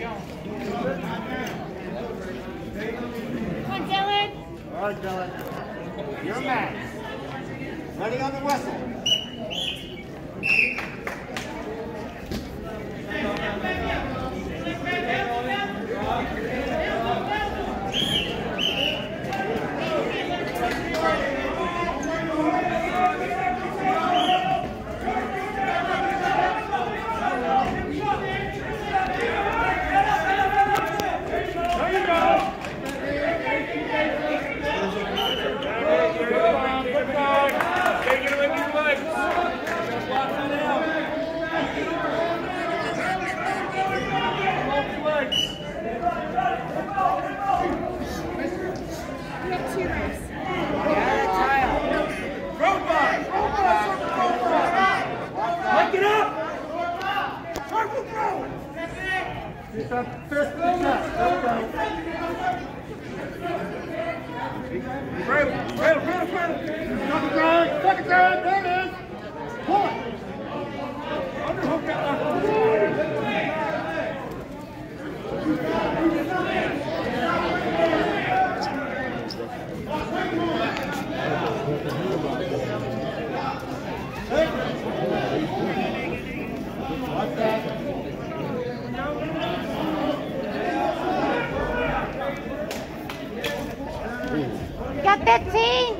Come on, Dylan. All right, Dylan. You're man. Ready on the whistle. Got 15.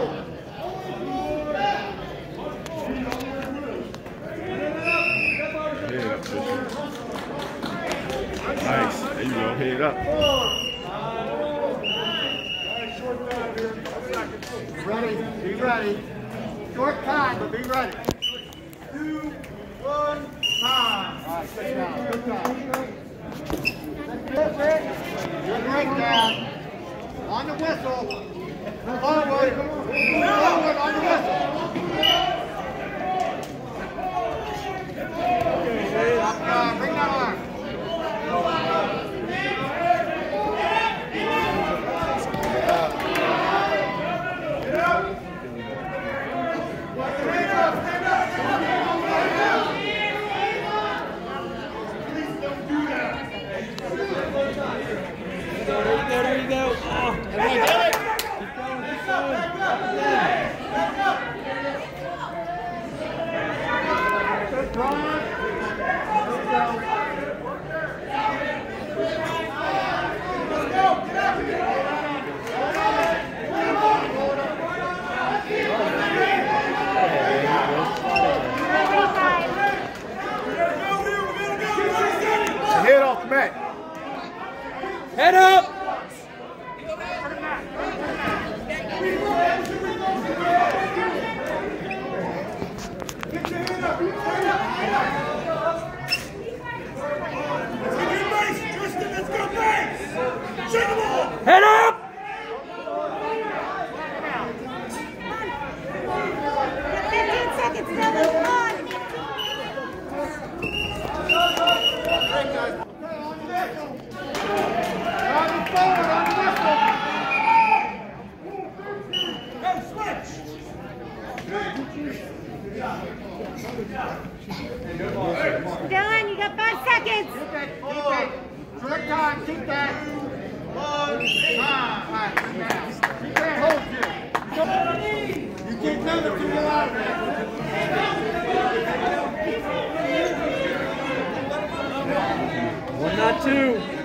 Nice. There you go. Hit it up. Ready. Be ready. Short time, but be ready. 2, 1, time. All right, sit down. Good time. Good breakdown. On the whistle. Forward. Forward on the whistle. Bring that arm. There you go. Oh. Keep going. Good drive. Head off the mat. Head up. Head up! 15 seconds, Dylan. Come on. Dylan, you got 5 seconds. Keep it. Short time. Keep that. 1 time. All right, sit down. Keep that hold here. You can't tell them to get out of there. 1, not 2.